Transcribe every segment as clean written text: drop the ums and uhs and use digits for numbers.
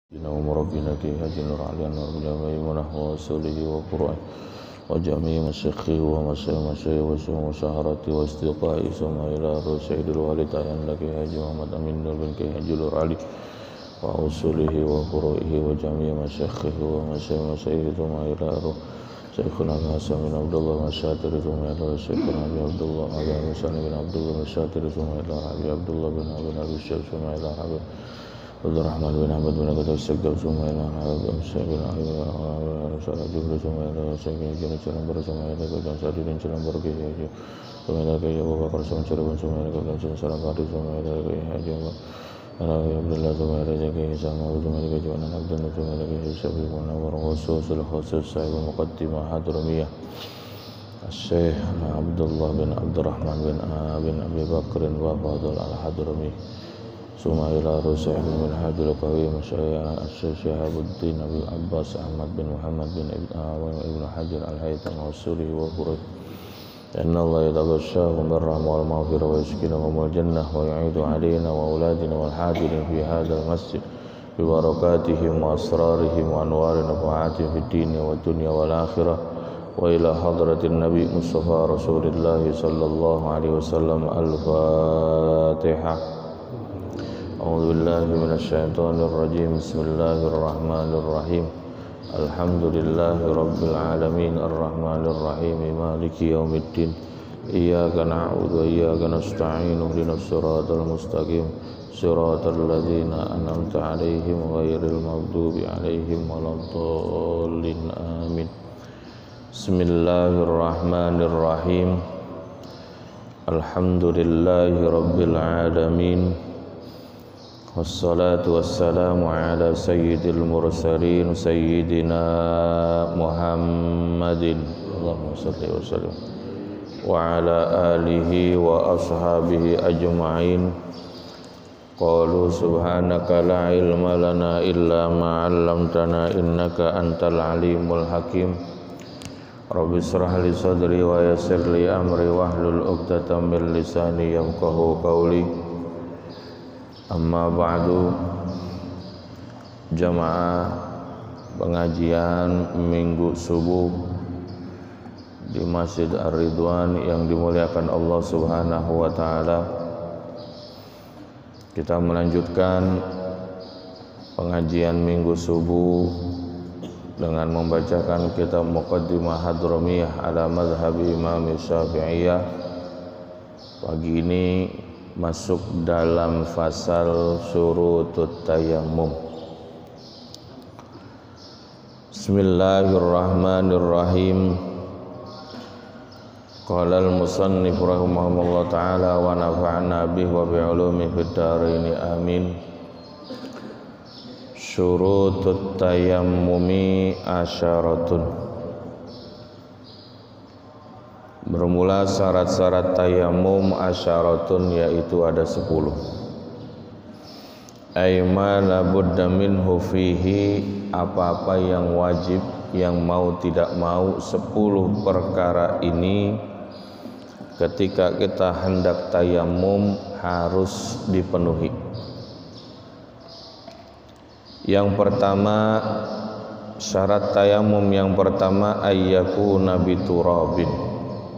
Bina Rabbina ki haji nur aliyan nur jami munah wa rasulihi wa qur'an wa jami masyikhi wa masyikhi wa syaharati wa istiqai sama ila rusaidul walidayan laki haji Muhammad Amin nur bin ki haji nur ali wa rasulihi wa qur'ihi wa jami masyikhi wa masyikhi sama ila Syekhuna Hasan bin Abdullah Masyatir sama ila Syekhuna Abi Abdullah Abi Hasan bin Abdullah Masyatir sama ila Abi Abdullah bin Abi Syekh sama ila Abi Abdurrahman bin Ahmad bin Qadir Segaf Sumaila Habib Syekh bin Ali Salah Jumlah Sumaila Syekh bin Cilambar Sumaila Kedan Sadidin Cilambar Kiai Sumaila Kiai Abu Bakar Cirebon Sumaila Kedan Salam Kadi Sumaila Kiai Haji Arabi Abdullah Sumaila Kiai Sama Sumaila Kiai Juanan Abdullah Sumaila Kiai Syafiq Munawar Khusus Khusus Sahib Muqaddimah Hadramiyah Syekh Abdullah bin Abdurrahman bin Abi Bakr wa Fadl Al-Hadrami Sumaila Rusaih bin Hajjul Qawi Masyayah Syahabuddin Abu Abbas Ahmad bin Muhammad bin Ibn Hajar Al-Haytham Al-Suri wa Quraysh Inna Allah yataghashahum birrahmah wal maghfirah wa yaskinahum al-jannah wa yu'idu alayna wa auladina wal hadirin fi hadal masjid bi barakatihim wa asrarihim wa anwarin nafa'atihim fi dini wa dunya wal akhirah wa ila hadratin Nabi Mustafa Rasulullah sallallahu alaihi wasallam al-Fatihah. A'udzu billahi minasyaitonir rajim. Bismillahirrahmanirrahim. Alhamdulillahi rabbil alamin arrahmanir rahim maliki yaumiddin. Iyyaka na'budu wa iyyaka nasta'in ihdinas siratal mustaqim siratal ladzina an'amta 'alaihim ghairil maghdubi 'alaihim waladdallin. Amin. Bismillahirrahmanirrahim. Alhamdulillahi rabbil alamin. Wassalatu wassalamu ala sayyidil mursalin sayyidina Muhammadin Allahumma salli wa sallim wa ala alihi wa ashabihi ajma'in. Qalu subhanaka la ilma lana illa ma 'allamtana innaka antal alimul hakim. Rabbi israh li sadri wa yassir li amri wahlul 'uqdatam min lisani yafqahu qawli. Amma ba'du, jamaah pengajian minggu subuh di Masjid Ar-Ridwan yang dimuliakan Allah Subhanahu wa taala. Kita melanjutkan pengajian minggu subuh dengan membacakan kitab Muqaddimah Hadramiyah ala mazhab Imam Syafi'iyah. Pagi ini masuk dalam fasal syurutut tayammum. Bismillahirrahmanirrahim. Qala al-musannif rahimahullah ta'ala wa nafa'na bihi wa bi'ulumi fid dharain amin. Syurutut tayammumi asyaratun. Bermula syarat-syarat tayamum asyaratun, yaitu ada 10. Aima la budda minhu fihi, apa-apa yang wajib, yang mau tidak mau 10 perkara ini ketika kita hendak tayamum harus dipenuhi. Yang pertama, syarat tayamum yang pertama ayyakuna biturabin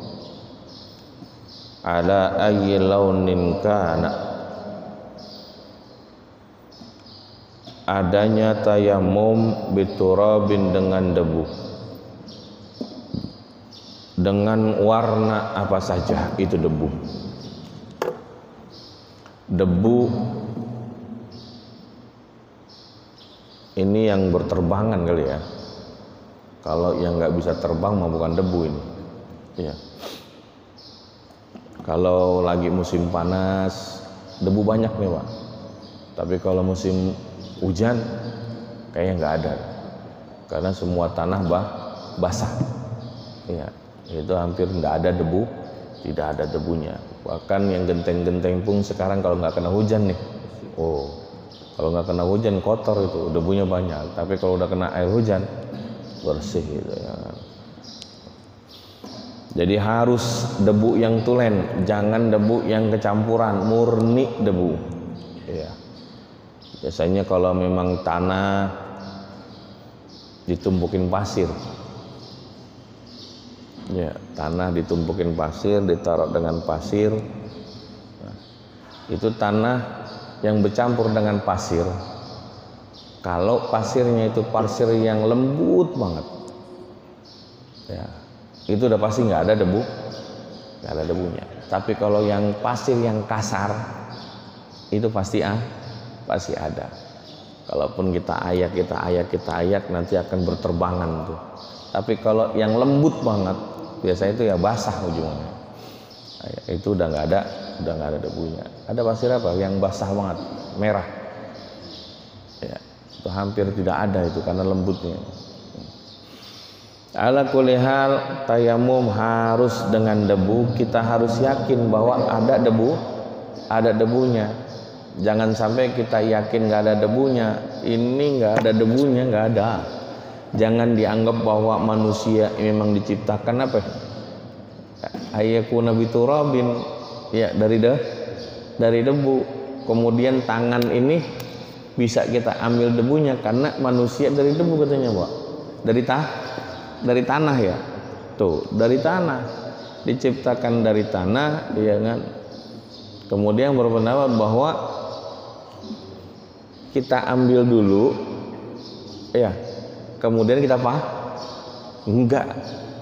ala ayyi launin kana. Adanya tayamum biturabin dengan debu, dengan warna apa saja itu debu. Debu ini yang berterbangan kali ya. Kalau yang nggak bisa terbang mah bukan debu ini. Ya. Kalau lagi musim panas, debu banyak nih Pak. Tapi kalau musim hujan, kayaknya nggak ada. Karena semua tanah basah. Ya, itu hampir nggak ada debu, tidak ada debunya. Bahkan yang genteng-genteng pun sekarang kalau nggak kena hujan nih, kalau nggak kena hujan kotor itu, debunya banyak. Tapi kalau udah kena air hujan, bersih gitu ya. Jadi harus debu yang tulen, jangan debu yang kecampuran, murni debu. Ya. Biasanya kalau memang tanah ditumpukin pasir, ya tanah ditumpukin pasir, ditaruh dengan pasir, nah, itu tanah yang bercampur dengan pasir. Kalau pasirnya itu pasir yang lembut banget, ya itu udah pasti nggak ada debu, nggak ada debunya. Tapi kalau yang pasir yang kasar, itu pasti ada. Kalaupun kita ayak nanti akan berterbangan tuh. Tapi kalau yang lembut banget, biasanya itu ya basah ujungnya. Itu udah nggak ada debunya. Ada pasir apa? Yang basah banget, merah. Ya, itu hampir tidak ada itu karena lembutnya. Ala kulli hal, tayamum harus dengan debu. Kita harus yakin bahwa ada debunya. Jangan sampai kita yakin nggak ada debunya, ini nggak ada debunya, nggak ada. Jangan dianggap bahwa manusia memang diciptakan apa? Ayyakuna biturabin, ya dari debu. Kemudian tangan ini bisa kita ambil debunya karena manusia dari debu katanya, Pak. Dari tanah ya. Tuh, dari tanah. Diciptakan dari tanah, ya kan? Kemudian berpendapat bahwa kita ambil dulu, ya, kemudian kita apa? Enggak,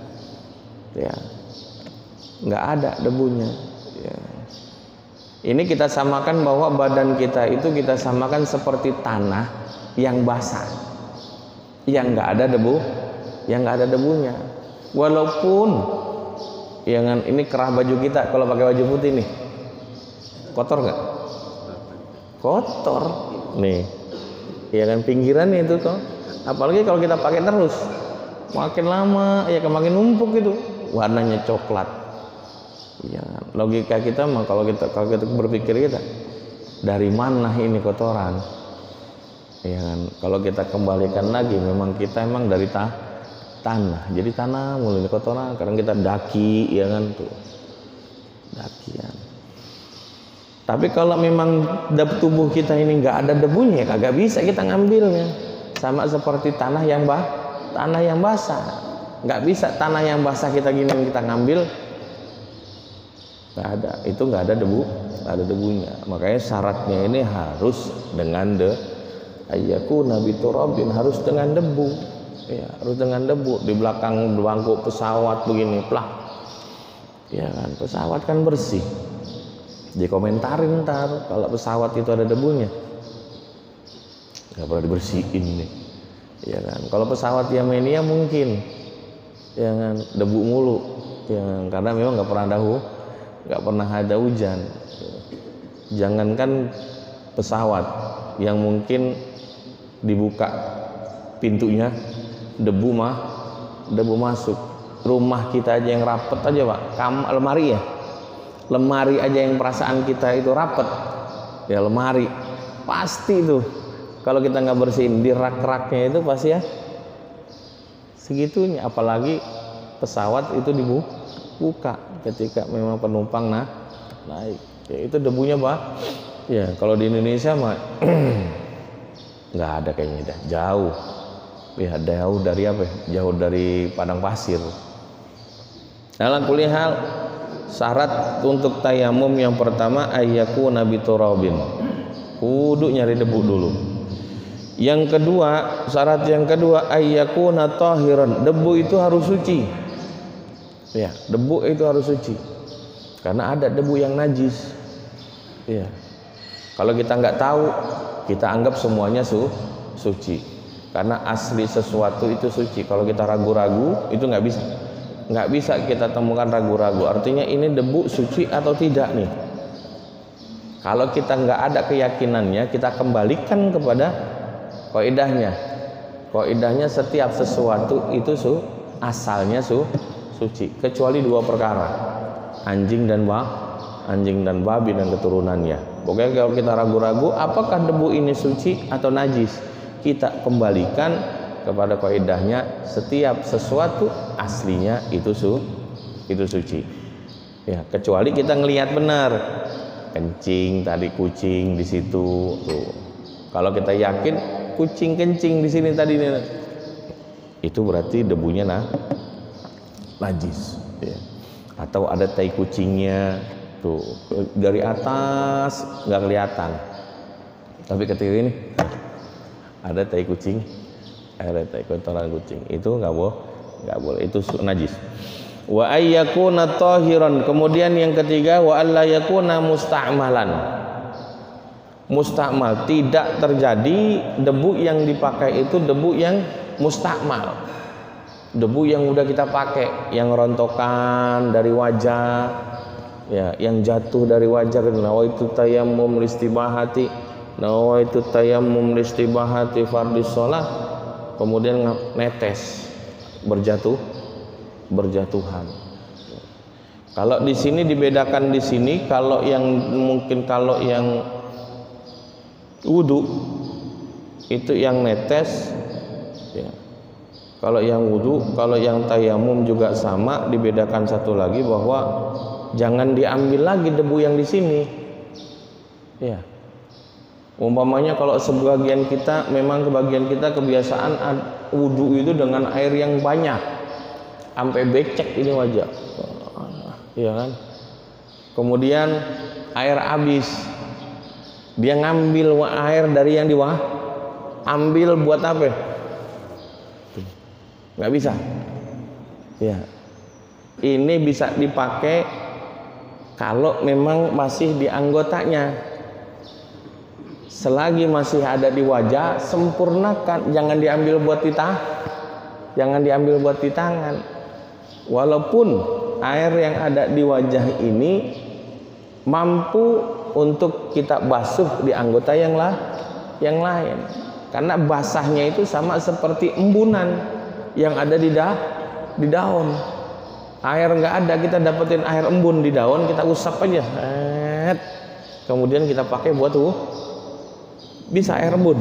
ya, enggak ada debunya. Ya. Ini kita samakan bahwa badan kita itu kita samakan seperti tanah yang basah, yang enggak ada debunya. Walaupun, ya kan, ini kerah baju kita kalau pakai baju putih nih, kotor nggak? Kotor. Nih, ya kan pinggirannya itu toh. Apalagi kalau kita pakai terus, makin lama ya makin numpuk itu, warnanya coklat. Ya, logika kita mah kalau kita berpikir kita dari mana ini kotoran? Ya kan, kalau kita kembalikan lagi memang kita emang dari tanah. Jadi tanah mulai kotoran. Kadang kita daki, ya kan tuh, dakian. Tapi kalau memang tubuh kita ini nggak ada debunya, ya kagak bisa kita ngambilnya. Sama seperti tanah yang basah, nggak bisa tanah yang basah kita gini kita ngambil, nggak ada. Itu nggak ada debunya. Makanya syaratnya ini harus dengan ayyakuna biturabin, harus dengan debu. Ya, harus dengan debu. Di belakang bangku pesawat begini, plak. Ya kan, pesawat kan bersih. Dikomentarin ntar kalau pesawat itu ada debunya, nggak pernah dibersihin nih, ya kan. Kalau pesawat Yemenia mungkin, ya kan, debu mulu, ya kan? Karena memang nggak pernah ada hujan. Jangankan pesawat yang mungkin dibuka pintunya, debu masuk. Rumah kita aja yang rapet aja, Pak, lemari aja yang perasaan kita itu rapet, ya lemari pasti tuh kalau kita nggak bersihin di rak-raknya itu pasti ya segitunya. Apalagi pesawat itu dibuka ketika memang penumpang naik, ya itu debunya, Pak. Ya kalau di Indonesia mah nggak ada kayaknya, jauh dari padang pasir. Dalam kuliah hal, syarat untuk tayamum yang pertama ayyakuna biturabin, kudu nyari debu dulu. Yang kedua, syarat yang kedua ayyakuna tahiran, debu itu harus suci. Ya, debu itu harus suci. Karena ada debu yang najis. Ya. Kalau kita nggak tahu, kita anggap semuanya suci. Karena asli sesuatu itu suci. Kalau kita ragu-ragu, itu nggak bisa kita temukan ragu-ragu. Artinya ini debu suci atau tidak nih. Kalau kita nggak ada keyakinannya, kita kembalikan kepada kaidahnya. Kaidahnya setiap sesuatu itu asalnya suci, kecuali dua perkara, anjing dan babi dan keturunannya. Pokoknya kalau kita ragu-ragu apakah debu ini suci atau najis, kita kembalikan kepada kaidahnya, setiap sesuatu aslinya itu suci. Ya, kecuali kita ngelihat benar, kencing tadi kucing di situ tuh. Kalau kita yakin kucing kencing di sini tadi nih, itu berarti debunya najis. Ya. Atau ada tai kucingnya tuh dari atas nggak kelihatan, tapi ketika ini ada tai kucing, ada tai kotoran kucing, itu nggak boleh, itu najis. Wa ayyakuna tahiran. Kemudian yang ketiga, wa alla yakuna musta'malan. Mustakmal, tidak terjadi debu yang dipakai itu debu yang mustakmal, debu yang udah kita pakai, yang rontokan dari wajah, ya, yang jatuh dari wajah. Nawaitu tayammum listibahati, nawaitu tayammum listibahati fardhis shalah, kemudian netes, berjatuhan. Kalau di sini dibedakan, di sini kalau yang mungkin kalau yang wudu itu yang netes, ya. Kalau yang wudu, kalau yang tayamum juga sama, dibedakan satu lagi bahwa jangan diambil lagi debu yang di sini. Ya. Umpamanya kalau sebagian kita, memang kebagian kita kebiasaan wudu itu dengan air yang banyak, sampai becek ini wajah, ya kan? Kemudian air habis, dia ngambil air dari yang ambil buat apa? Nggak bisa. Ya, ini bisa dipakai kalau memang masih di anggotanya. Selagi masih ada di wajah, sempurnakan, jangan diambil buat di tangan. Walaupun air yang ada di wajah ini mampu untuk kita basuh di anggota yang lain, karena basahnya itu sama seperti embunan yang ada di daun. Air nggak ada, kita dapetin air embun di daun, kita usap aja, kemudian kita pakai buat bisa air embun,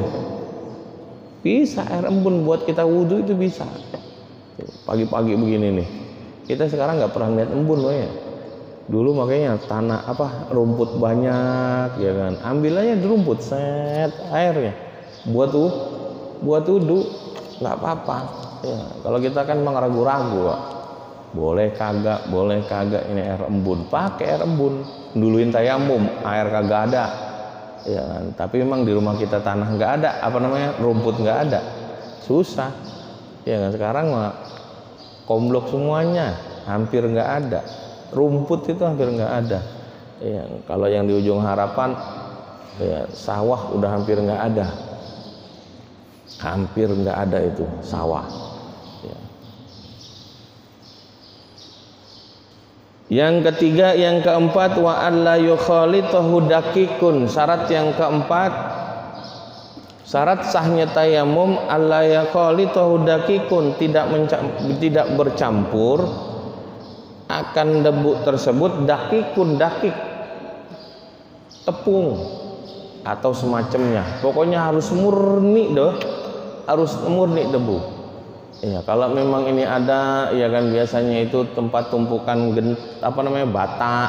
buat kita wudhu itu bisa. Pagi-pagi begini nih, kita sekarang nggak pernah lihat embun, ya. Dulu makanya tanah rumput banyak, ya kan, ambil aja rumput, set airnya buat wudu, nggak apa-apa, ya. Kalau kita kan memang ragu-ragu, Pak. boleh kagak ini air embun, pakai air embun. Duluin tayamum, air kagak ada, ya kan. Tapi memang di rumah kita tanah nggak ada, rumput nggak ada, susah, ya kan. Sekarang mah komblok semuanya, hampir nggak ada. Rumput itu hampir nggak ada, ya. Kalau yang di ujung harapan, ya, sawah udah hampir nggak ada, itu sawah, ya. Yang ketiga, yang keempat, wa alla yukhalitahu dakikun. Syarat yang keempat, syarat sahnya tayamum, alla yukhalitahu dakikun, tidak bercampur akan debu tersebut dakik, tepung atau semacamnya. Pokoknya harus murni debu. Ya, kalau memang ini ada, ya kan, biasanya itu tempat tumpukan bata,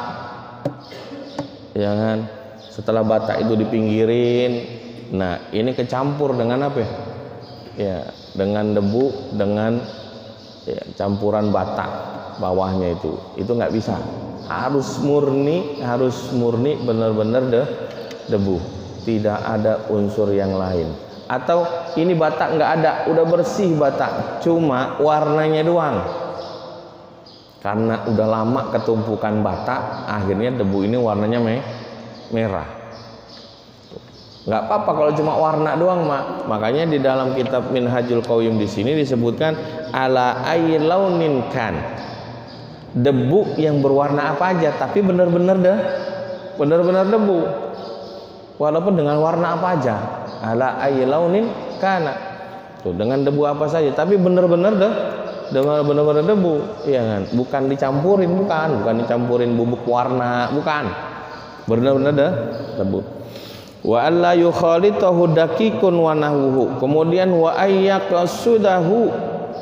ya kan. Setelah bata itu dipinggirin, nah ini kecampur dengan apa? Ya, dengan debu, dengan campuran bata bawahnya itu nggak bisa, harus murni benar-benar debu, tidak ada unsur yang lain. Atau ini bata nggak ada, udah bersih bata, cuma warnanya doang, karena udah lama ketumpukan bata, akhirnya debu ini warnanya merah. Nggak apa-apa kalau cuma warna doang, makanya di dalam kitab Minhajul Qayyim di sini disebutkan ala ayyi launin kan, debu yang berwarna apa aja, tapi benar-benar debu, walaupun dengan warna apa aja. Ala ayyi launin kana, tuh, dengan debu apa saja, tapi benar-benar debu, ya kan. Bukan dicampurin bubuk warna, bukan, benar-benar debu. Wa alla yukhalitahu dakikun wa nahwuhu. Kemudian wa ayyaqsudahu.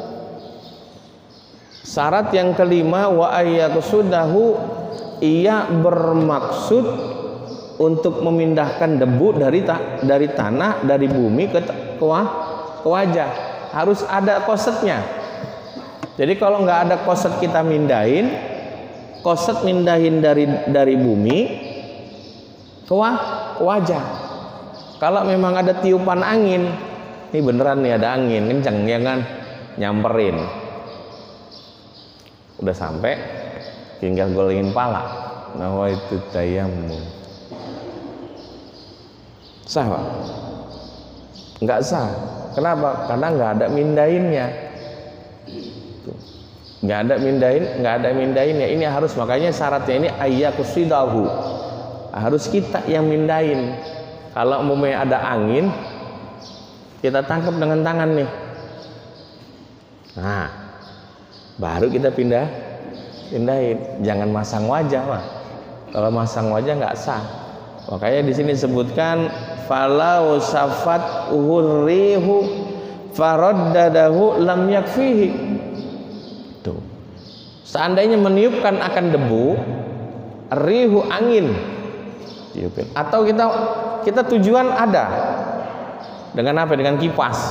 Syarat yang kelima, wa ayyaqsudahu, ia bermaksud untuk memindahkan debu dari tanah, dari bumi ke wajah. Harus ada kosetnya. Jadi kalau nggak ada koset kita mindahin, koset mindahin dari bumi ke wajah. Kalau memang ada tiupan angin, ini beneran nih ada angin kenceng ya kan, nyamperin. Udah sampai, tinggal golengin pala. Nawaitu tayammum. Sah Pak? Nggak sah. Kenapa? Karena nggak ada mindahinnya. Nggak ada mindahinnya. Ini harus, makanya syaratnya ini ayyakusidahu. Harus kita yang mindahin. Kalau umpamanya ada angin, kita tangkap dengan tangan nih. Nah, baru kita pindahin. Jangan masang wajah mah. Kalau masang wajah nggak sah. Makanya di sini disebutkan falau safat uhurrihu faraddadahu lam yakfihi. Tuh. Seandainya meniupkan akan debu, rihu angin, tiupin. Atau kita tujuan ada dengan apa? Dengan kipas.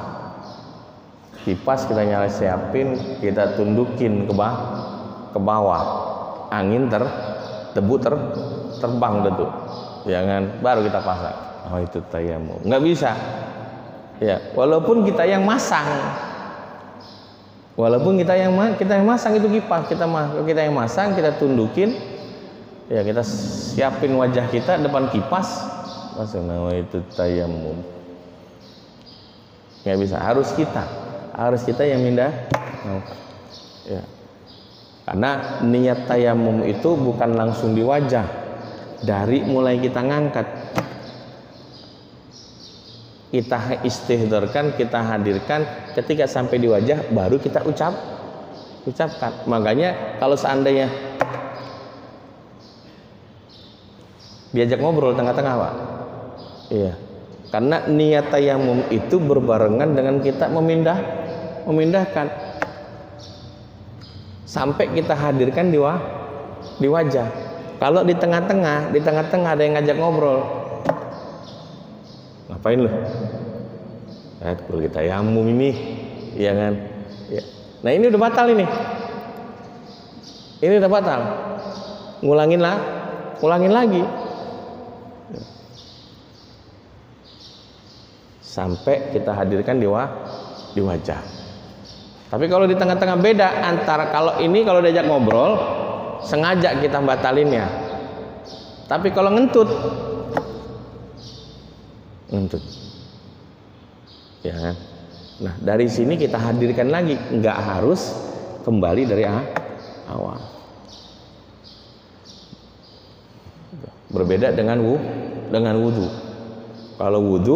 Kipas kita nyala siapin, kita tundukin ke bawah. Angin debu terbang tuh. Jangan baru kita pasang. Oh itu tayammum. Nggak bisa. Ya, walaupun kita yang masang. Walaupun kita yang masang itu kipas, kita yang masang, kita tundukin. Ya, kita siapin wajah kita depan kipas. Langsung itu tayammum. Nggak bisa, harus kita yang mindah. Ya. Karena niat tayammum itu bukan langsung di wajah. Dari mulai kita ngangkat, kita istihdharkan, kita hadirkan, ketika sampai di wajah baru kita ucapkan. Makanya kalau seandainya diajak ngobrol tengah-tengah Pak, iya, karena niat tayammum itu berbarengan dengan kita memindahkan sampai kita hadirkan di wajah. Kalau di tengah-tengah ada yang ngajak ngobrol, ngapain lu? Kalau kita tayammum ini, ya kan? Ya. Nah ini udah batal ini. Ini udah batal. Ngulangin lagi. Sampai kita hadirkan di wajah. Tapi kalau di tengah-tengah beda antara kalau diajak ngobrol, sengaja kita batalinnya. Tapi kalau ngentut, ya kan? Nah dari sini kita hadirkan lagi, nggak harus kembali dari awal. Berbeda dengan wudu. Kalau wudu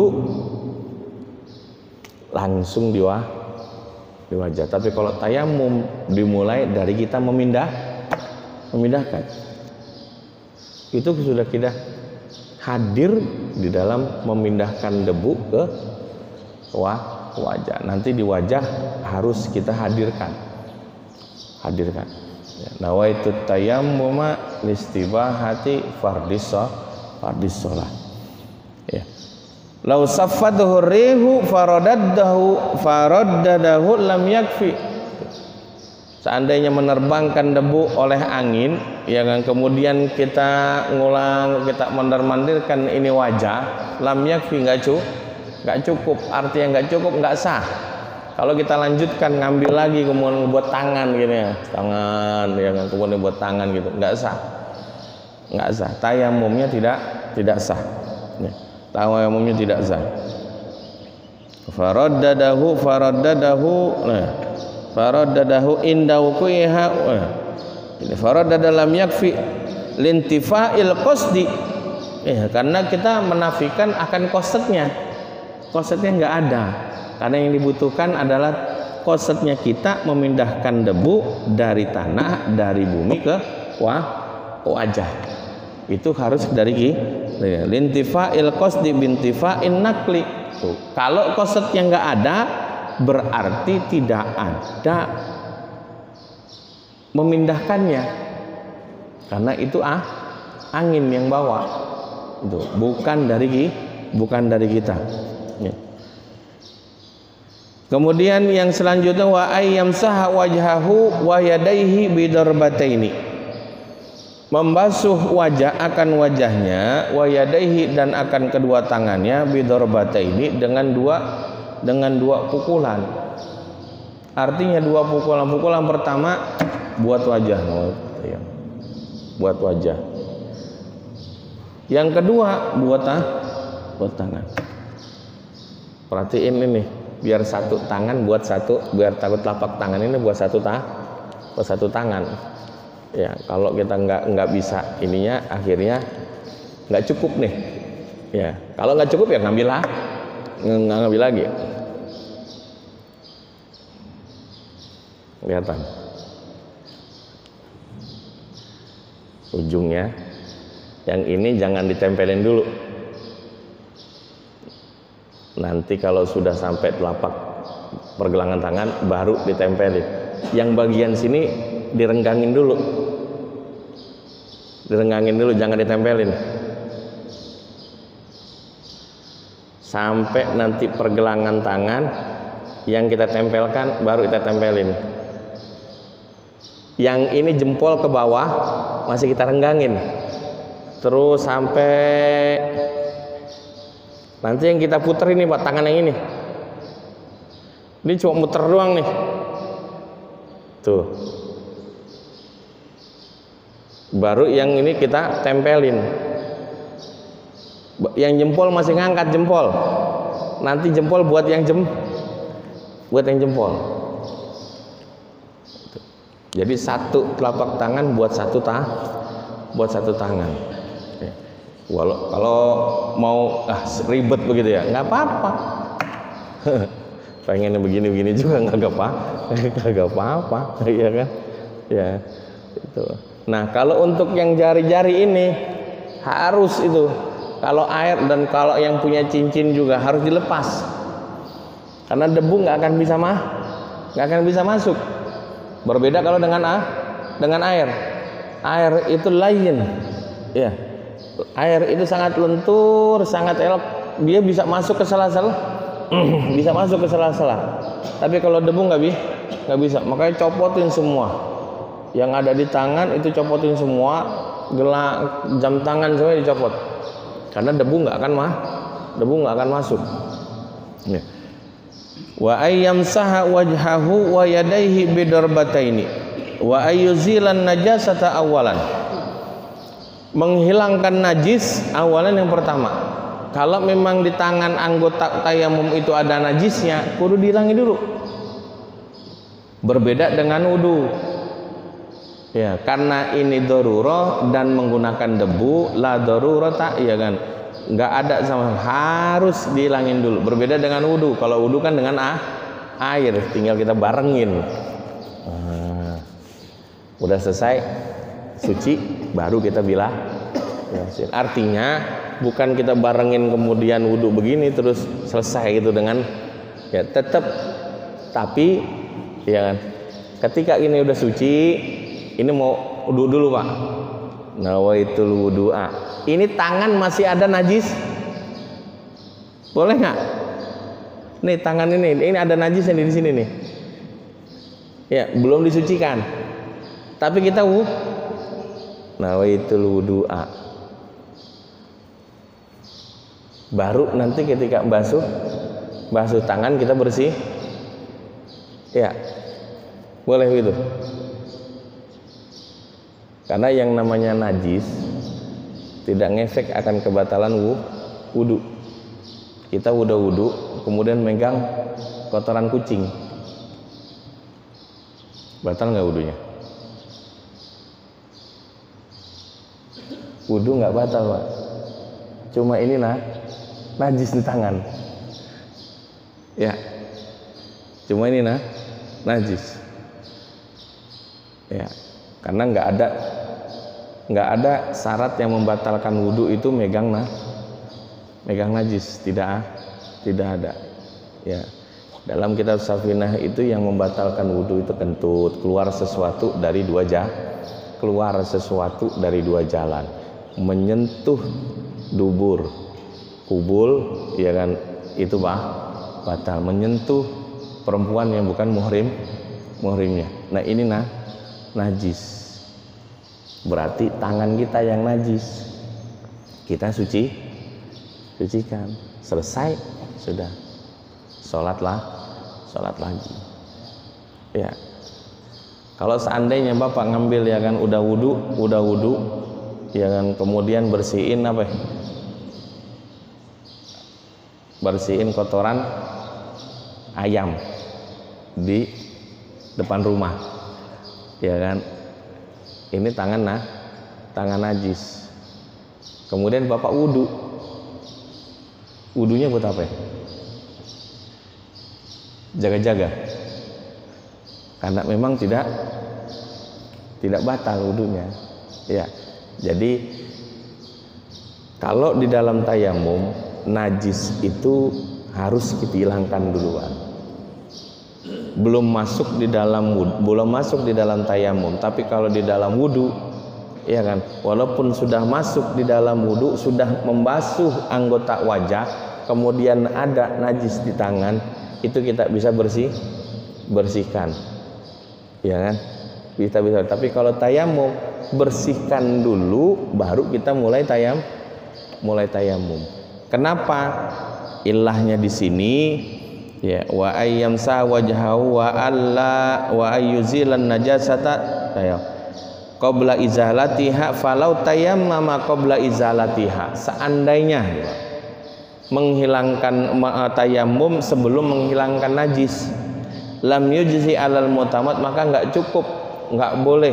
langsung di wajah. Tapi kalau tayammum dimulai dari kita memindahkan. Itu sudah kita hadir di dalam memindahkan debu ke wajah. Nanti di wajah harus kita hadirkan. Ya, nawaitu tayammuma listibahati fardis shalah. Ya. Lau saffatuhu rihu faraddadahu lam yakfi. Seandainya menerbangkan debu oleh angin, yang kemudian kita mondar-mandirkan ini wajah, lam yakfi, nggak cukup. Artinya nggak cukup, nggak sah. Kalau kita lanjutkan ngambil lagi kemudian buat tangan gini ya, kemudian buat tangan gitu, nggak sah. Tayammumnya tidak sah. Tayammumnya tidak sah. Faraddadahu inda wuqiha. Ini faraddada lam yakfi lintifa'il qasdi. Karena kita menafikan akan kosetnya. Kosetnya nggak ada. Karena yang dibutuhkan adalah kosetnya kita memindahkan debu dari tanah, dari bumi ke wajah. Itu harus dari lintifa'il qasdi bintifa'in nakli. Kalau kosetnya nggak ada, berarti tidak ada memindahkannya, karena itu angin yang bawa. itu bukan dari kita. Ya. Kemudian yang selanjutnya wa ayyamsaha wajhahu wa yadayhi bidarbataini, membasuh wajah akan wajahnya, wa yadayhi dan akan kedua tangannya, bidarbataini dengan dua pukulan. Artinya dua pukulan. Pukulan pertama buat wajah, buat wajah. Yang kedua buat tangan. Perhatiin ini, biar satu tangan buat satu, biar takut telapak tangan ini buat satu tangan. Ya, kalau kita nggak bisa ininya, akhirnya nggak cukup nih. Ya, kalau nggak cukup ya ngambil lagi. Kelihatan ujungnya. Yang ini jangan ditempelin dulu. Nanti kalau sudah sampai telapak pergelangan tangan baru ditempelin. Yang bagian sini direnggangin dulu. Jangan ditempelin. Sampai nanti pergelangan tangan yang kita tempelkan baru kita tempelin. Yang ini jempol ke bawah masih kita renggangin. Terus sampai nanti yang kita puter ini Pak, tangan yang ini. Ini cuma muter doang nih. Tuh. Baru yang ini kita tempelin. Yang jempol masih ngangkat jempol. Nanti jempol buat yang jempol. Jadi satu telapak tangan buat satu tangan. Kalau mau ribet begitu ya, nggak apa-apa. Pengen begini juga nggak apa-apa, ya kan? Ya, itu. Nah, kalau untuk yang jari-jari ini harus itu. Kalau air dan kalau yang punya cincin juga harus dilepas. Karena debu nggak akan bisa masuk. Berbeda kalau dengan air. Air itu lain. Ya. Air itu sangat lentur, sangat elok. Dia bisa masuk ke sela-sela. Tapi kalau debu nggak bisa. Makanya copotin semua. Yang ada di tangan itu copotin semua. Gelang, jam tangan semua dicopot. Karena debu nggak akan masuk. Ya. Wa ayyamsaha wajhahu wa yadayhi bidarbataini wa ayyuzilan najasata awalan, menghilangkan najis awalan yang pertama. Kalau memang di tangan anggota tayamum itu ada najisnya, kudu dihilangi dulu. Berbeda dengan wudu. Ya, karena ini darurah dan menggunakan debu, la darurata, ya kan? Nggak ada sama, harus dihilangin dulu. Berbeda dengan wudu. Kalau wudu kan dengan air, tinggal kita barengin. Udah selesai suci, baru kita bilah. Artinya bukan kita barengin kemudian wudu begini terus selesai gitu dengan ya tetap. Tapi ya kan, ketika ini udah suci, ini mau wudu dulu Pak. Nawaitul wudu'a. Ini tangan masih ada najis, boleh nggak? Nih tangan ini ada najis yang di sini nih. Ya belum disucikan. Tapi kita nawaitul wudu'a. Baru nanti ketika basuh tangan kita bersih. Ya. Boleh gitu. Karena yang namanya najis tidak ngefek akan kebatalan wudu. Kita udah wudu, kemudian megang kotoran kucing, batal nggak wudunya? Wudu nggak batal Pak. Cuma ini najis di tangan. Ya, cuma ini najis. Ya, karena nggak ada syarat yang membatalkan wudu itu megang najis, tidak ada. Ya, dalam kitab Safinah itu yang membatalkan wudu itu kentut, keluar sesuatu dari dua jalan. menyentuh dubur, kubul, ya kan, itu batal. Menyentuh perempuan yang bukan muhrimnya. Nah ini najis. Berarti tangan kita yang najis. Kita sucikan. Selesai, sudah. Sholat lagi. Ya. Kalau seandainya Bapak ngambil, ya kan, udah wudu, ya kan, kemudian bersihin apa? Bersihin kotoran ayam di depan rumah, ya kan, ini tangan najis. Kemudian Bapak wudunya buat apa? Jaga-jaga, karena memang tidak batal wudunya, ya. Jadi kalau di dalam tayamum, najis itu harus kita hilangkan duluan. Belum masuk di dalam tayamum. Tapi kalau di dalam wudu, ya kan, walaupun sudah masuk di dalam wudu, sudah membasuh anggota wajah, kemudian ada najis di tangan, itu kita bisa bersihkan, ya kan, bisa. Tapi kalau tayamum, bersihkan dulu, baru kita mulai tayamum. Kenapa? Ilahnya di sini, ya, wa ayyamsa wajhahu wa ayyuzilan najasata qabla izalatiha falau tayammama qabla izalatiha. Seandainya menghilangkan tayamum sebelum menghilangkan najis, lam yujzi alal mutamad, maka enggak cukup, enggak boleh.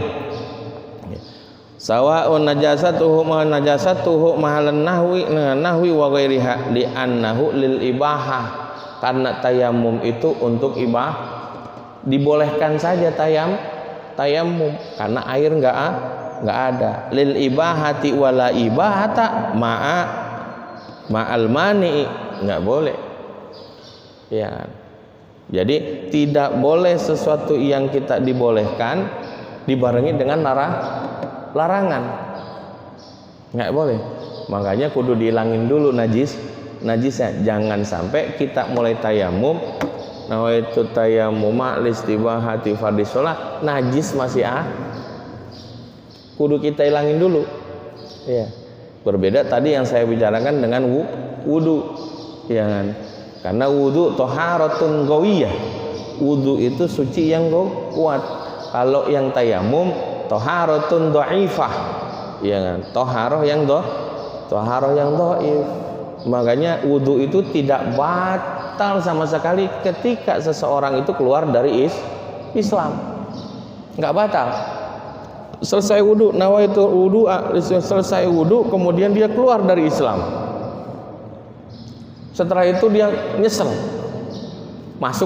Sawa'un najasatuhu mahalan nahwi wa ghairiha li annahu lil ibahah. Karena tayamum itu untuk dibolehkan saja tayamum karena air enggak ada. Lil ibahati wala ibahata ma'al mani, enggak boleh. Ya. Jadi tidak boleh sesuatu yang kita dibolehkan dibarengi dengan larangan, nggak boleh. Makanya kudu dihilangin dulu najisnya. Jangan sampai kita mulai tayamum, nawaitu tayammuma listibahati fardhi shalah, najis masih kudu kita hilangin dulu, ya. Berbeda tadi yang saya bicarakan dengan wudu, ya kan? Karena wudu toharatun qawiyah, wudu itu suci yang kuat. Kalau yang tayamum toharatun dhaifah, ya kan, toharoh yang dhaif. Makanya wudu itu tidak batal sama sekali ketika seseorang itu keluar dari Islam, nggak batal. Selesai wudu, nawaitu wudu, selesai wudu, kemudian dia keluar dari Islam. Setelah itu dia nyesel, masuk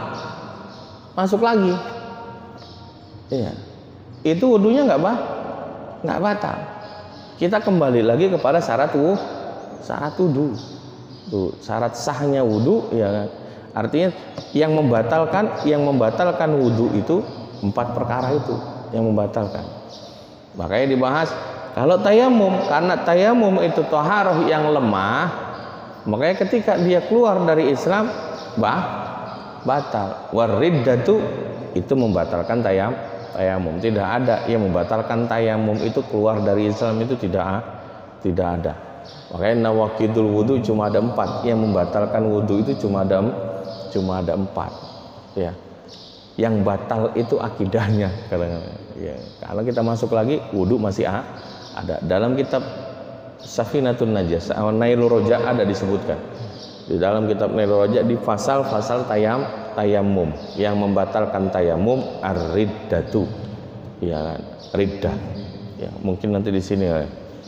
lagi, iya. Itu wudunya nggak batal. Kita kembali lagi kepada syarat wudu. Tuh, syarat sahnya wudu, ya kan? Artinya yang membatalkan wudu itu 4 perkara itu yang membatalkan. Makanya dibahas kalau tayamum, karena tayamum itu toharoh yang lemah, makanya ketika dia keluar dari Islam batal. Wariddatu itu membatalkan tayamum. Tidak ada yang membatalkan tayamum itu keluar dari Islam, itu tidak ada. Makanya nawaqidul wudu cuma ada 4, yang membatalkan wudu itu cuma ada 4, ya. Yang batal itu akidahnya, ya. Kalau kita masuk lagi, wudu masih ada. Dalam kitab Safinatun Najah, Nailur Roja ada disebutkan. Di dalam kitab Nailur Roja di fasal-fasal tayamum, yang membatalkan tayamum ar-riddatu, ya, riddah, ya. Mungkin nanti di sini, ya.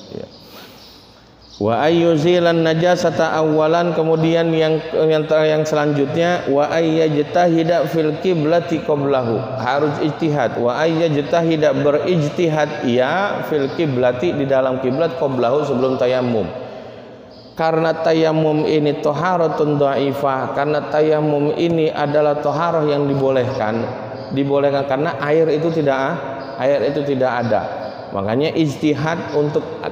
Wa ayyuzilan najasata awalan, kemudian yang selanjutnya wa ayyajtahida fil qiblati qablahu, harus ijtihad. Wa ayyajtahida berijtihad ya fil qiblati, di dalam kiblat, qablahu sebelum tayamum. Karena tayamum ini toharatun dhaifah, karena tayamum ini adalah toharoh yang dibolehkan karena air itu tidak ada. Makanya ijtihad untuk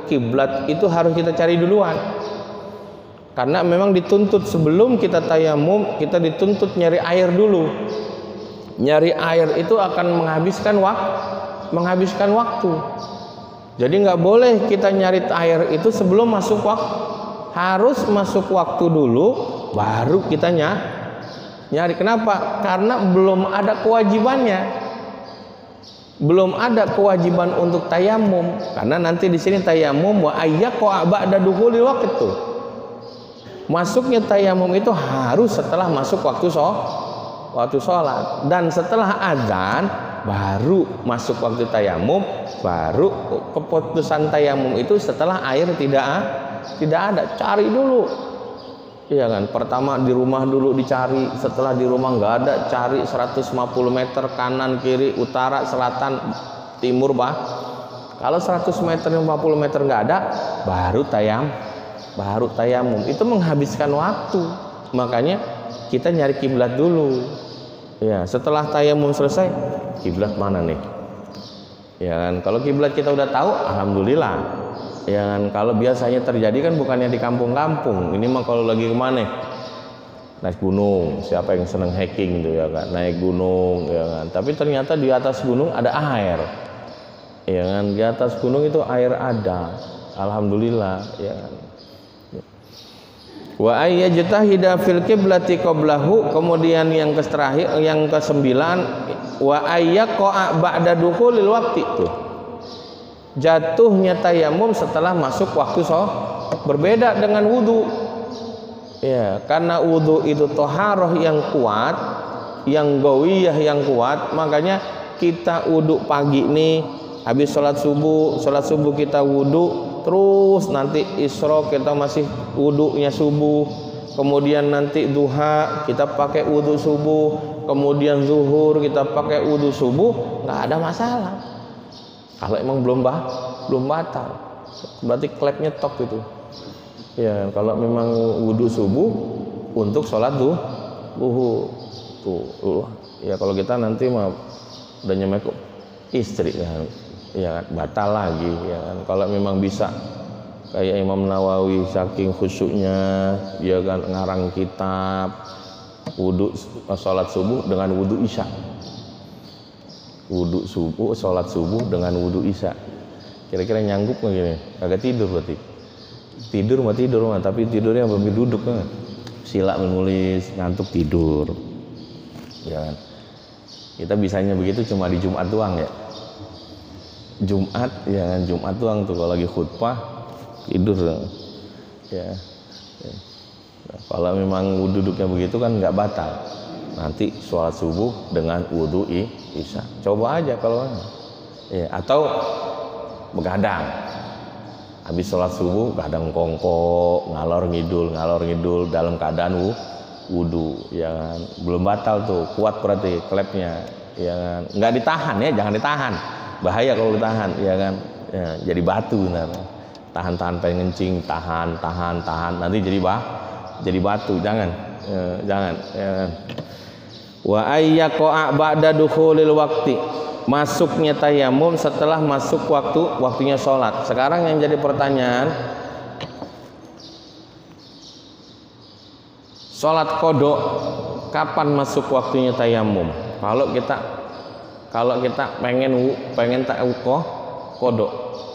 kiblat itu harus kita cari duluan. Karena memang dituntut sebelum kita tayamum, kita dituntut nyari air dulu. Nyari air itu akan menghabiskan waktu. Jadi nggak boleh kita nyari air itu sebelum masuk waktu. Harus masuk waktu dulu, baru kita nyari. Kenapa? Karena belum ada kewajibannya. Belum ada kewajiban untuk tayamum. Karena nanti di sini tayamum wa ayyaqa ba'da dukhulil waqtu. Masuknya tayamum itu harus setelah masuk waktu sholat, dan setelah azan baru masuk waktu tayamum. Baru keputusan tayamum itu setelah air tidak ada, cari dulu, iya kan. Pertama di rumah dulu dicari, setelah di rumah nggak ada, cari 150 meter kanan kiri utara selatan timur Kalau 100 meter 50 meter nggak ada, baru tayamum. Itu menghabiskan waktu. Makanya kita nyari kiblat dulu. Ya, setelah tayamum selesai, kiblat mana nih? Ya kan, kalau kiblat kita udah tahu, alhamdulillah. Ya kan, kalau biasanya terjadi kan bukannya di kampung-kampung. Ini mah kalau lagi kemana? Naik gunung. Siapa yang seneng hiking gitu ya kan? Naik gunung, ya kan. Tapi ternyata di atas gunung ada air. Ya kan, di atas gunung itu air ada. Alhamdulillah, ya kan. Wa ayyajtahida fil qiblati qablahu, kemudian yang terakhir, yang ke-9, wa ayyaqa ba'da dukhulil waqti, itu jatuhnya tayamum setelah masuk waktu berbeda dengan wudu. Ya, karena wudu itu toharoh yang kuat, yang gawiyah yang kuat, makanya kita wudu pagi nih, habis sholat subuh kita wudu, terus nanti isyraq kita masih wudunya subuh, kemudian nanti duha kita pakai wudu subuh, kemudian zuhur kita pakai wudu subuh, nggak ada masalah. Kalau emang belum batal, berarti klepnya tok itu. Ya, kalau memang wudu subuh untuk sholat duhur tuh, ya kalau kita nanti mah udah nyemek istri kan, ya batal lagi, ya kan. Kalau memang bisa kayak Imam Nawawi saking khusyuknya dia kan ngarang kitab wudu sholat subuh dengan wudu isya, wudu subuh sholat subuh dengan wudu isya, kira-kira nyanggup nggak gini? Kagak tidur berarti. Tidur mah tapi tidurnya sambil duduk kan, sila menulis, ngantuk tidur, ya kan. Kita bisanya begitu cuma di Jumat doang ya. Jumat, ya kan, Jumat doang tuh kalau lagi khutbah tidur ya. Nah, kalau memang duduknya begitu kan nggak batal. Nanti sholat subuh dengan wudu isya. Coba aja kalau ya, atau begadang. Habis sholat subuh kadang kongko ngalor ngidul dalam keadaan wudu, ya kan. Belum batal tuh, kuat berarti klepnya, ya kan. Nggak ditahan ya, jangan ditahan. Bahaya kalau ditahan, ya kan, ya, jadi batu benar. Tahan pengen ngencing, tahan, nanti jadi batu, jangan, ya kan. Wa ayyaqa ba'da dukhulil waqti, masuknya tayamum setelah masuk waktunya sholat. Sekarang yang jadi pertanyaan, sholat qada kapan masuk waktunya tayamum? Kalau kita pengen qada.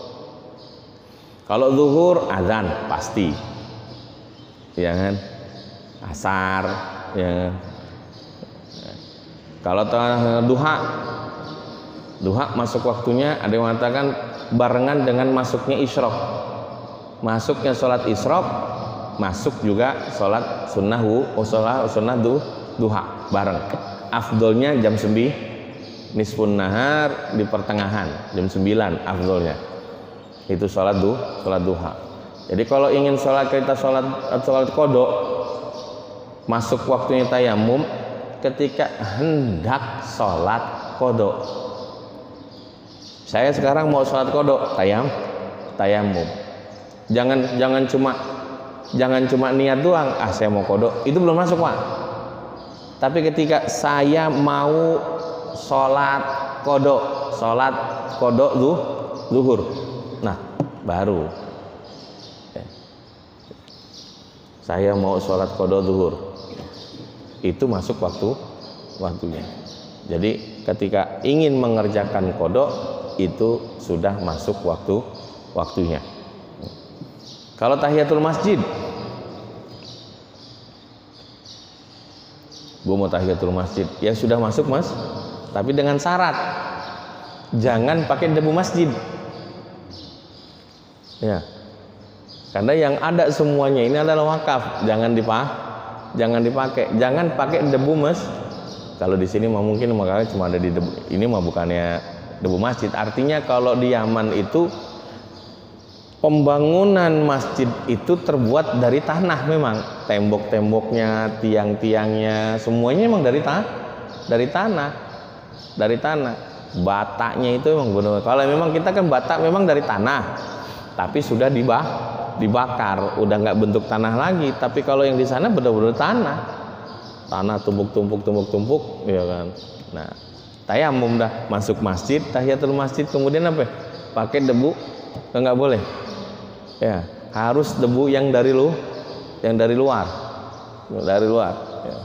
Kalau zuhur azan pasti, ya kan, asar, ya kan. Kalau duha masuk waktunya, ada yang mengatakan barengan dengan masuknya isyraq. Masuknya sholat isyraq, masuk juga sholat sunnah duha bareng. Afdolnya jam 9, nisfun nahar di pertengahan, jam 9 afdolnya. Itu sholat duha. Jadi kalau ingin sholat qada, masuk waktunya tayamum ketika hendak sholat qada. Saya sekarang mau sholat qada, tayamum. Jangan cuma niat doang, saya mau qada, itu belum masuk, Pak. Tapi ketika saya mau sholat qada zuhur. Nah, baru. Saya mau sholat qada zuhur, itu masuk waktunya. Jadi ketika ingin mengerjakan qada itu sudah masuk waktunya. Kalau tahiyatul masjid, gua mau tahiyatul masjid, ya sudah masuk mas, tapi dengan syarat jangan pakai debu masjid. Ya. Karena yang ada semuanya ini adalah wakaf, jangan dipakai, jangan pakai debu mas. Kalau di sini mah mungkin makanya cuma ada di debu. Ini mah bukannya debu masjid. Artinya kalau di Yaman itu pembangunan masjid itu terbuat dari tanah memang, tembok-temboknya, tiang-tiangnya, semuanya memang dari tanah. Bataknya itu memang benar. Kalau memang kita kan batak memang dari tanah, tapi sudah dibakar, udah nggak bentuk tanah lagi. Tapi kalau yang di sana benar-benar tanah tumpuk, ya kan. Nah, tayamum dah masuk masjid, tahiyatul masjid, kemudian apa? Pakai debu, nggak boleh. Ya, harus debu yang dari luar. Ya.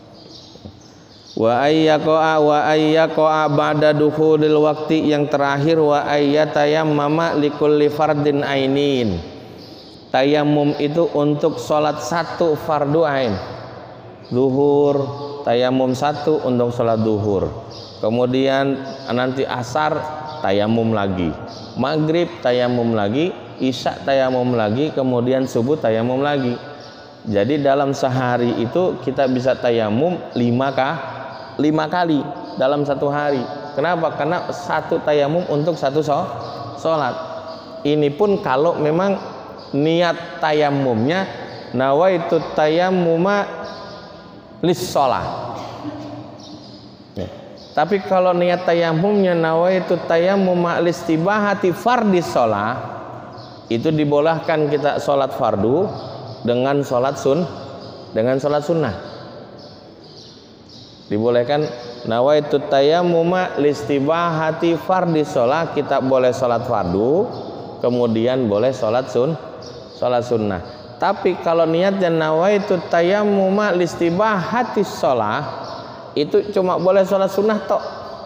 Wa ayyaqa ba'da dukhulil waqti, yang terakhir wa ayyatayammama likulli fardin ainin. Tayamum itu untuk sholat satu fardu ain. Zuhur, tayamum satu untuk sholat zuhur. Kemudian nanti asar tayamum lagi. Maghrib tayamum lagi, isya tayamum lagi, kemudian subuh tayamum lagi. Jadi dalam sehari itu kita bisa tayamum 5 kali dalam satu hari. Kenapa? Karena satu tayamum untuk satu sholat. Ini pun kalau memang niat tayamumnya nawaitu tayammuma lis sholat. Tapi kalau niat tayamumnya nawaitu tayammuma listibahati fardis sholat, itu dibolehkan kita sholat fardu dengan sholat sunnah. Dibolehkan nawaitu tayammuma listibahati fardis sholat, kita boleh sholat fardu, kemudian boleh sholat sunnah. Tapi kalau niatnya nawaitu tayammuma listibahati sholat, itu cuma boleh sholat sunnah tok,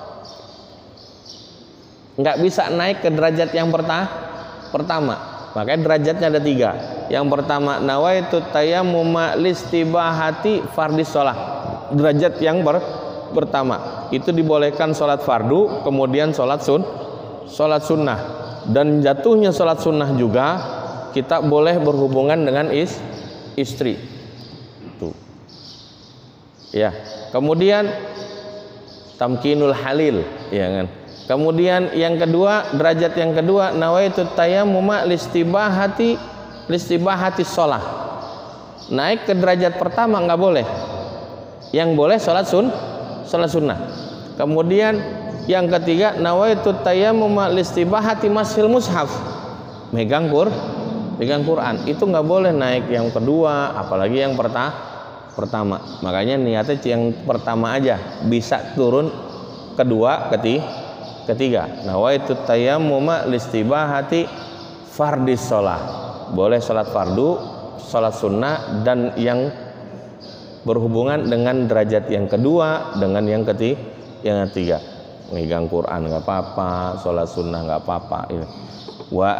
nggak bisa naik ke derajat yang pertama. Makanya derajatnya ada 3. Yang pertama nawaitu tayammuma listibahati fardis sholat, derajat yang pertama itu dibolehkan sholat fardu, kemudian sholat sunnah. Dan jatuhnya sholat sunnah juga kita boleh berhubungan dengan istri. Tuh. Ya. Kemudian tamkinul halil, ya kan. Kemudian yang kedua, derajat yang kedua nawaitu tayammuma listibahati shalah. Naik ke derajat pertama nggak boleh. Yang boleh sholat sunnah. Kemudian yang ketiga nawaitu tayammuma listibahati mashil mushaf. Megang Quran. Itu nggak boleh naik yang kedua, apalagi yang pertama. Makanya niatnya yang pertama aja, bisa turun kedua, ketiga. Nawaitu tayammuma listibahati fardis shalah. Boleh sholat fardu, sholat sunnah, dan yang berhubungan dengan derajat yang kedua, dengan yang ketiga. Megang Quran nggak apa-apa, sholat sunnah nggak apa-apa. Wa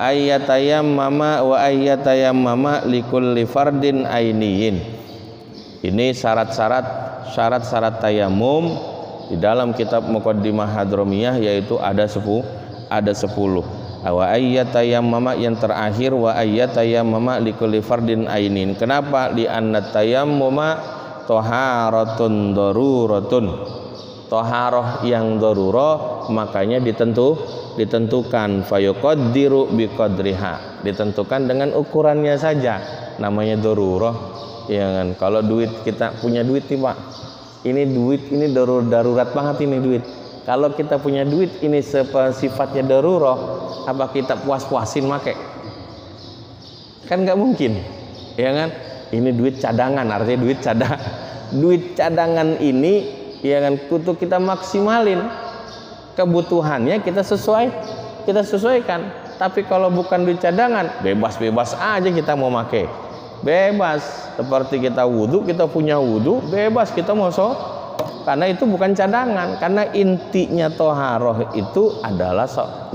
ayyatayammama likulli fardin ainiyin. Ini syarat-syarat tayamum di dalam kitab Muqaddimah Hadramiyah, yaitu ada 10. Wa ayyatayammama yang terakhir, wa ayyatayammama likulli fardin ainin. Kenapa? Li anna tayammuma taharatun daruratun. Taharah yang darurah, makanya ditentukan fayuqaddiru biqadriha, ditentukan dengan ukurannya saja, namanya darurah. Ya kan? Kalau duit, kita punya duit nih Pak, ini duit ini darurat banget ini duit. Kalau kita punya duit ini sifatnya darurah, apa kita puas-puasin make? Kan nggak mungkin, ya kan? Ini duit cadangan, artinya duit cadangan ini, ya kan, kutu kita maksimalin kebutuhannya, kita sesuaikan. Tapi kalau bukan duit cadangan, bebas-bebas aja kita mau pakai. Bebas, seperti kita wudhu, kita punya wudhu, bebas kita mau karena itu bukan cadangan. Karena intinya toharoh itu adalah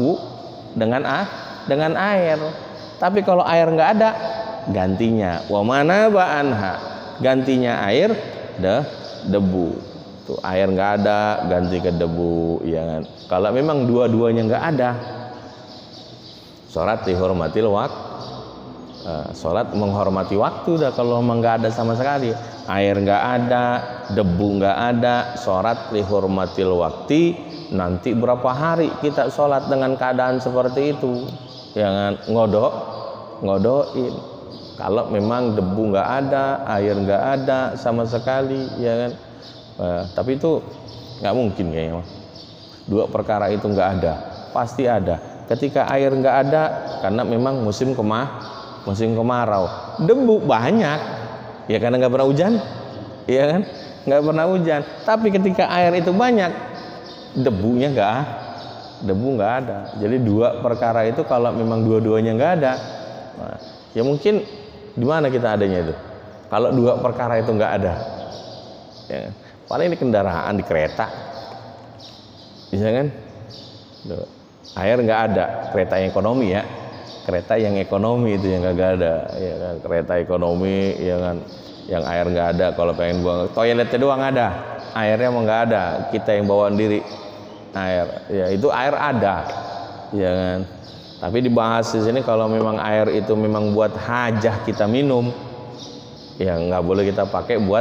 dengan air. Tapi kalau air nggak ada, gantinya wa mana ba'anha, gantinya air debu. Tuh air nggak ada, ganti ke debu, ya kan? Kalau memang dua-duanya nggak ada, sholat dihormatil sholat menghormati waktu dah. Kalau memang nggak ada sama sekali, air nggak ada, debu nggak ada, sholat dihormatil waktu. Nanti berapa hari kita sholat dengan keadaan seperti itu, jangan ngodoin. Kalau memang debu nggak ada, air nggak ada sama sekali, ya kan? Tapi itu nggak mungkin kayaknya. Dua perkara itu nggak ada, pasti ada. Ketika air nggak ada, karena memang musim kemarau, debu banyak, ya karena nggak pernah hujan, ya kan? Nggak pernah hujan. Tapi ketika air itu banyak, debu nggak ada. Jadi dua perkara itu kalau memang dua-duanya nggak ada, ya mungkin di mana kita adanya itu? Kalau dua perkara itu nggak ada, ya, paling di kendaraan, di kereta, bisa kan? Air nggak ada, kereta yang ekonomi ya, kereta yang ekonomi itu yang nggak ada, ya kan? Kereta ekonomi, ya kan? Yang air nggak ada, kalau pengen buang toiletnya doang ada, airnya mau nggak ada, kita yang bawa sendiri air, ya itu air ada, ya kan? Tapi dibahas di sini kalau memang air itu memang buat hajah kita minum, ya nggak boleh kita pakai buat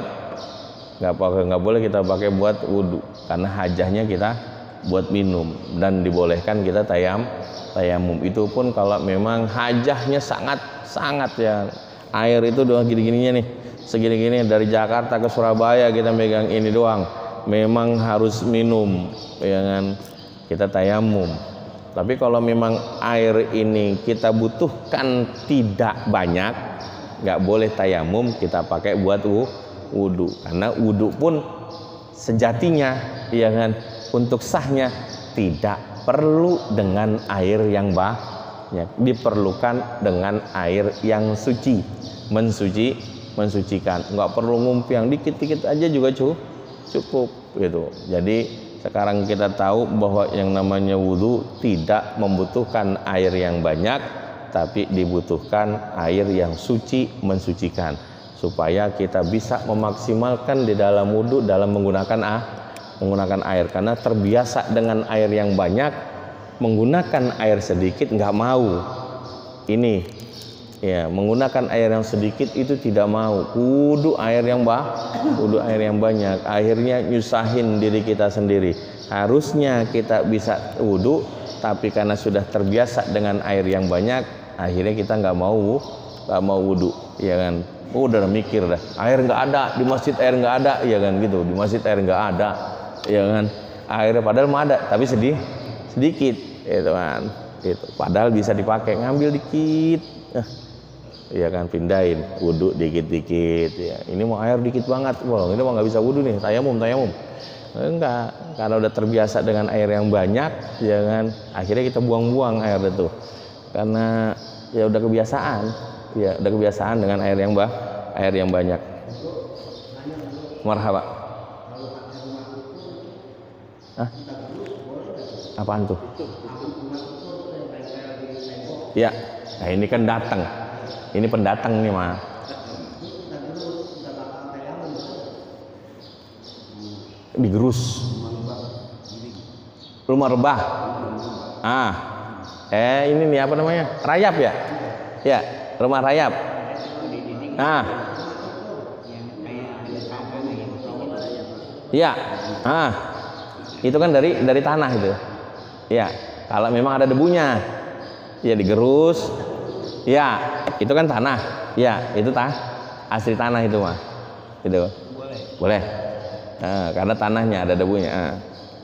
wudhu, karena hajahnya kita buat minum, dan dibolehkan kita tayamum. Itu pun kalau memang hajahnya sangat ya, air itu doang gini-gininya nih, segini-gini dari Jakarta ke Surabaya kita megang ini doang, memang harus minum, ya kan? Kita tayamum. Tapi kalau memang air ini kita butuhkan tidak banyak, nggak boleh tayamum, kita pakai buat wudhu. Karena wudhu pun sejatinya, ya kan, untuk sahnya tidak perlu dengan air yang banyak, diperlukan dengan air yang suci, mensucikan. Nggak perlu ngumpiang, dikit-dikit aja juga cukup gitu. Jadi sekarang kita tahu bahwa yang namanya wudhu tidak membutuhkan air yang banyak, tapi dibutuhkan air yang suci, mensucikan, supaya kita bisa memaksimalkan di dalam wudhu dalam menggunakan air. Karena terbiasa dengan air yang banyak, menggunakan air sedikit nggak mau. Ini ya, menggunakan air yang sedikit itu tidak mau, wudhu air yang banyak, akhirnya nyusahin diri kita sendiri. Harusnya kita bisa wudhu, tapi karena sudah terbiasa dengan air yang banyak, akhirnya kita nggak mau wudhu, ya kan? Udah mikir dah, air nggak ada di masjid, air nggak ada, ya kan gitu, di masjid air nggak ada, ya kan? Airnya padahal mah ada, tapi sedikit, itu kan, itu padahal bisa dipakai, ngambil dikit. Ya kan, pindahin wudhu dikit-dikit, ya. Ini mau air dikit banget, wah ini mau nggak bisa wudhu nih, tayamum. Enggak, karena udah terbiasa dengan air yang banyak, ya kan, akhirnya kita buang-buang air itu, karena ya udah kebiasaan dengan air yang banyak. Marhaba. Apaan tuh? Ya, nah ini kan datang. Ini pendatang nih mah. Digerus. Rumah rebah. Ini nih apa namanya? Rayap ya? Ya, rumah rayap. Ya. Itu kan dari tanah itu. Ya, kalau memang ada debunya, ya digerus. Ya, itu kan tanah. Ya, itu asli tanah itu mah. Itu. Boleh. Karena tanahnya ada debunya.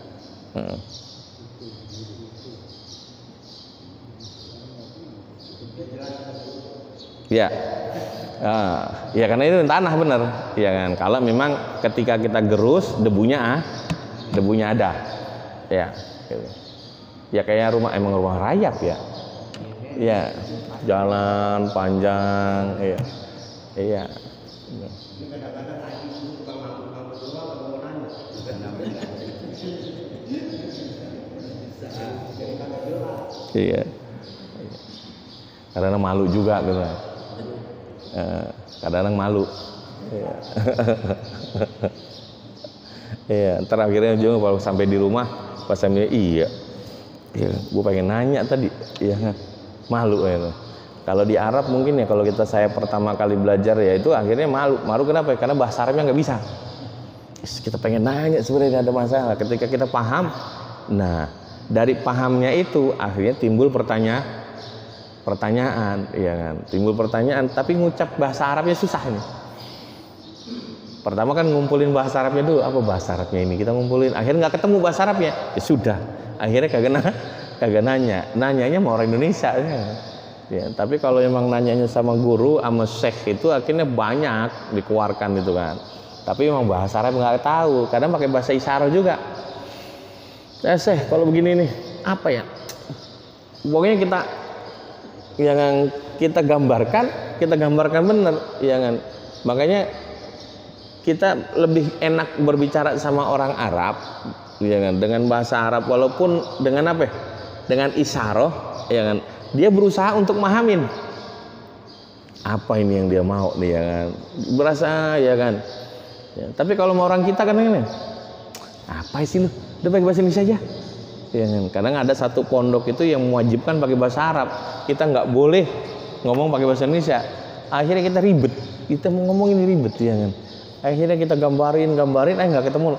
Ya. Ya karena itu tanah bener. Ya kan. Kalau memang ketika kita gerus debunya ada. Ya. Gitu. Ya kayak rumah rayap ya. Iya, jalan panjang, iya, iya. Iya. Kadang malu juga gitu. Kadang malu. Iya. Iya, ntar akhirnya juga kalau sampai di rumah pas sampai iya, gue pengen nanya tadi, iya malu ya. Kalau di Arab mungkin ya, kalau saya pertama kali belajar ya itu akhirnya malu kenapa? Karena bahasa Arabnya nggak bisa. Kita pengen nanya sebenarnya ada masalah. Ketika kita paham, nah dari pahamnya itu akhirnya timbul pertanyaan, ya kan? Timbul pertanyaan, tapi ngucap bahasa Arabnya susah ini. Pertama kan ngumpulin bahasa Arabnya dulu, apa bahasa Arabnya ini kita ngumpulin, akhirnya nggak ketemu bahasa Arabnya, ya sudah, akhirnya kagak nanyanya mau orang Indonesia ya. Tapi kalau emang nanyanya sama guru sama syekh itu akhirnya banyak dikeluarkan gitu kan. Tapi emang bahasa Arab nggak tahu, kadang pakai bahasa isyarat juga. Syekh kalau begini nih apa ya? Pokoknya kita gambarkan bener, ya kan? Makanya kita lebih enak berbicara sama orang Arab, ya kan? Dengan bahasa Arab walaupun dengan apa? Dengan isyarat, ya kan? Dia berusaha untuk mahamin apa ini yang dia mau, ya kan? Berasa, ya kan? Ya, tapi kalau mau orang kita kan ini, apa sih lu? Udah pakai bahasa Indonesia aja. Ya kan? Kadang ada satu pondok itu yang mewajibkan pakai bahasa Arab, kita nggak boleh ngomong pakai bahasa Indonesia. Akhirnya kita ribet, kita mau ngomong ini ribet, ya kan? Akhirnya kita gambarin, nggak ketemu.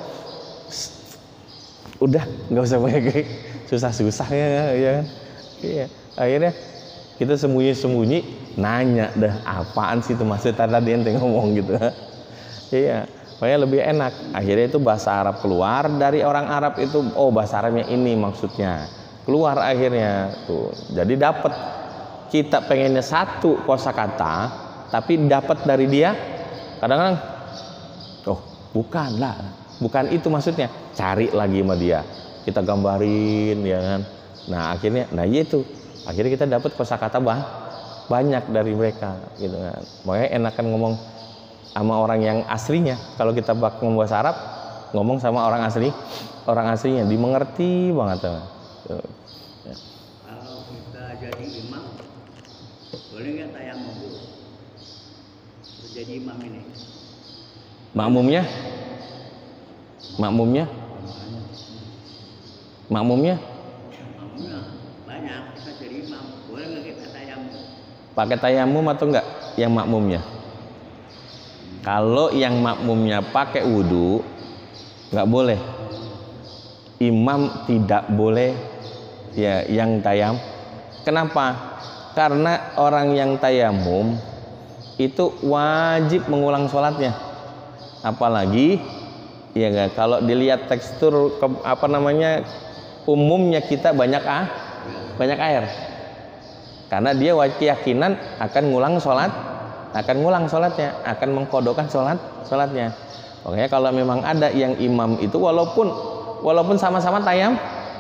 Udah, nggak usah pakai susah-susah ya kan? Iya. Akhirnya kita sembunyi-sembunyi, nanya dah apaan sih itu maksud tadi ente ngomong gitu. Iya. Makanya lebih enak. Akhirnya itu bahasa Arab keluar dari orang Arab itu, oh bahasa Arabnya ini maksudnya. Keluar akhirnya tuh. Jadi dapat, kita pengennya satu kosakata, tapi dapat dari dia kadang-kadang, oh bukan itu maksudnya. Cari lagi sama dia. Kita gambarin, ya kan. Nah akhirnya, itu. Akhirnya kita dapat kosakata banyak dari mereka, gitu kan. Makanya enakan ngomong sama orang yang aslinya. Kalau kita ngomong bahasa Arab, ngomong sama orang aslinya dimengerti banget. Ya. Kalau kita jadi imam, boleh nggak tayamum dulu? Jadi imam ini. Makmumnya Makmumnya banyak, kita jadi imam. Boleh nggak kita tayamum? pakai tayamum atau enggak yang makmumnya? Kalau yang makmumnya pakai wudhu, nggak boleh. Imam tidak boleh ya yang tayam. Kenapa? Karena orang yang tayamum itu wajib mengulang sholatnya. Apalagi ya gak, kalau dilihat tekstur umumnya kita banyak air. Karena dia keyakinan akan ngulang sholatnya, akan mengkodokkan sholatnya. Makanya kalau memang ada yang imam itu walaupun sama-sama tayamum,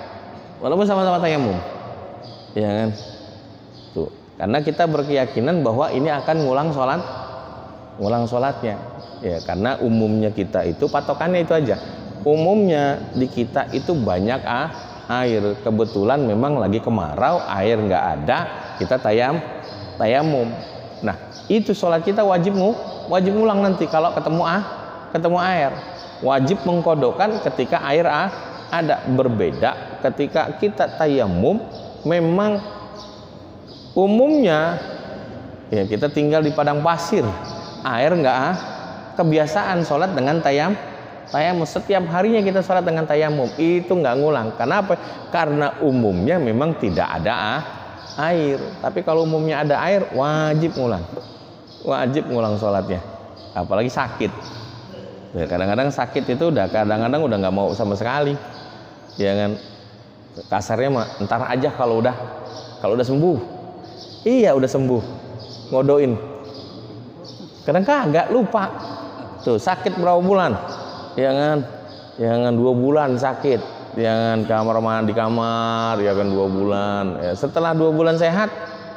ya kan? Tuh, karena kita berkeyakinan bahwa ini akan ngulang sholatnya, ya karena umumnya kita itu patokannya itu aja. Umumnya di kita itu banyak air. Kebetulan memang lagi kemarau, air nggak ada, kita tayamum. Nah, itu sholat kita wajib ngulang nanti kalau ketemu air. Wajib mengkodokkan ketika air ada. Berbeda ketika kita tayamum, memang umumnya ya kita tinggal di padang pasir, air nggak kebiasaan sholat dengan tayamum. Setiap harinya kita sholat dengan tayamum, itu nggak ngulang. Kenapa? Karena umumnya memang tidak ada air. Tapi kalau umumnya ada air, wajib ngulang sholatnya. Apalagi sakit. Ya, kadang-kadang sakit itu kadang-kadang udah nggak mau sama sekali. Ya kan? Kasarnya mah entar aja kalau udah sembuh. Iya udah sembuh, ngodoin. Kadang kagak lupa. Tuh sakit berapa bulan? Jangan 2 bulan sakit. Jangan di kamar, ya kan 2 bulan. Ya, setelah 2 bulan sehat,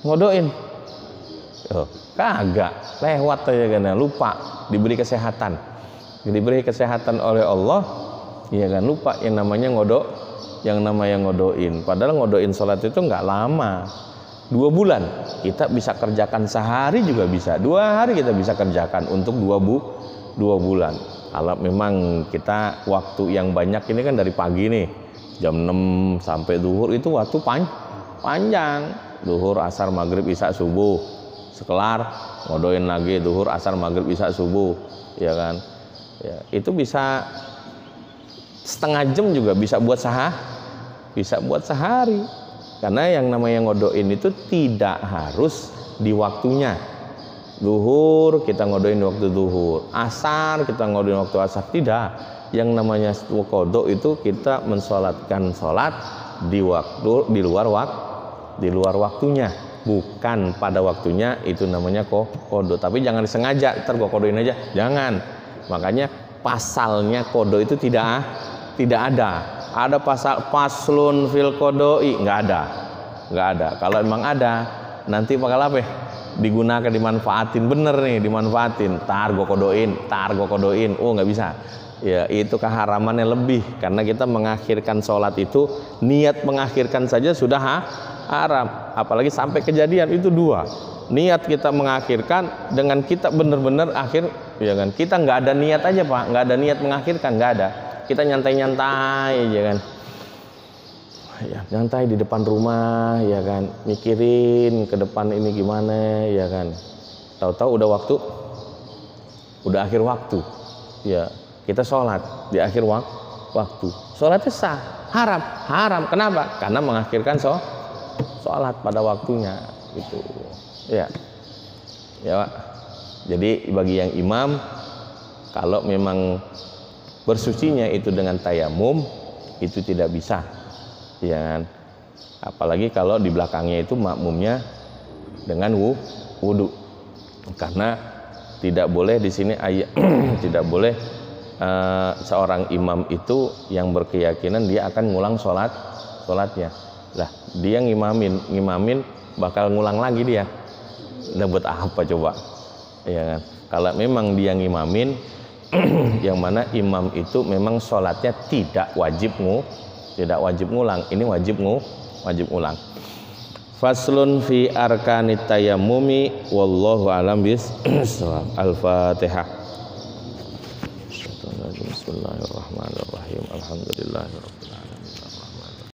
ngodoin. Oh, kagak, lewat aja kan, lupa, diberi kesehatan oleh Allah, ya kan, lupa yang namanya ngodoin. Padahal ngodoin sholat itu nggak lama, 2 bulan kita bisa kerjakan, sehari juga bisa, 2 hari kita bisa kerjakan untuk 2 bulan. Kalau memang kita waktu yang banyak ini kan dari pagi nih, jam 6 sampai zuhur itu waktu panjang, zuhur, asar, maghrib, isya, subuh, sekelar ngodoin lagi, zuhur, asar, maghrib, isya, subuh, ya kan, ya, itu bisa setengah jam juga bisa buat sehari, karena yang namanya ngodoin itu tidak harus di waktunya. Zuhur kita ngodoin waktu zuhur, asar kita ngodoin waktu asar, tidak. Yang namanya qodho itu kita mensolatkan solat di luar waktunya, bukan pada waktunya, itu namanya qodho. Tapi jangan disengaja, ntar gua kodoin aja, jangan. Makanya pasalnya qodho itu tidak ada. Ada pasal faslun fil qodoi, nggak ada. Kalau emang ada, nanti bakal apa? Digunakan, dimanfaatin, bener nih, dimanfaatin. Tar gua kodoin. Oh, nggak bisa. Ya, itu keharamannya lebih, karena kita mengakhirkan sholat itu, niat mengakhirkan saja sudah haram, apalagi sampai kejadian itu 2. Niat kita mengakhirkan dengan kita benar-benar akhir, ya kan, kita nggak ada niat aja Pak, nggak ada niat mengakhirkan, nggak ada, kita nyantai-nyantai aja kan, ya, nyantai di depan rumah, ya kan, mikirin ke depan ini gimana, ya kan, tahu-tahu udah akhir waktu, ya, kita sholat di akhir waktu, sholatnya sah, haram, kenapa? Karena mengakhirkan sholat pada waktunya, gitu, ya Pak. Jadi bagi yang imam, kalau memang bersucinya itu dengan tayamum, itu tidak bisa, ya kan? Apalagi kalau di belakangnya itu makmumnya dengan wudu, karena tidak boleh di sini tidak boleh seorang imam itu yang berkeyakinan dia akan ngulang sholatnya. Lah, dia ngimamin bakal ngulang lagi dia. Nah, buat apa coba? Ya kan? Kalau memang dia ngimamin yang mana imam itu memang sholatnya tidak wajib ngulang, ini wajib ngulang. Faslun fi arkanit tayammumi, wallahu alam bis-shawab. Al-Fatihah. Bismillahirrahmanirrahim. Alhamdulillahirabbil alamin.